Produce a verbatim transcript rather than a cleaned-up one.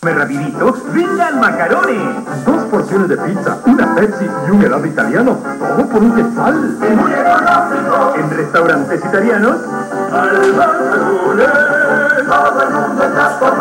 Rapidito, vengan macarones. Dos porciones de pizza, una Pepsi y un helado italiano. Todo por un quetzal. Muy económico. En restaurantes italianos. Al todo el mundo está por